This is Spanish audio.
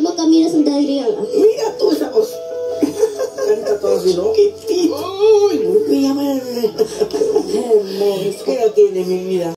llamo Camila Saldarriaga. Mira tú esa voz. Canta todo así, ¿no? ¡Qué tipo! ¡Uy! Me llama hermoso. ¿Qué edad tiene mi vida?